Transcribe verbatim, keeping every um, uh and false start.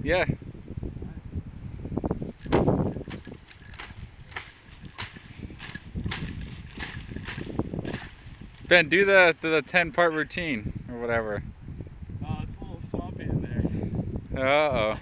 Yeah. Ben, do the the ten part routine or whatever. Oh, it's a little swampy in there. Uh oh.